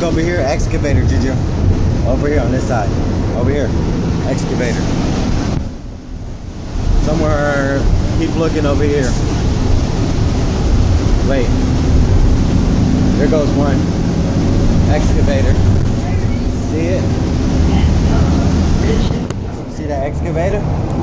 over here? Excavator, Juju. Over here on this side. Over here. Excavator. Somewhere, keep looking over here. Wait. There goes one. Excavator. See it? See that excavator?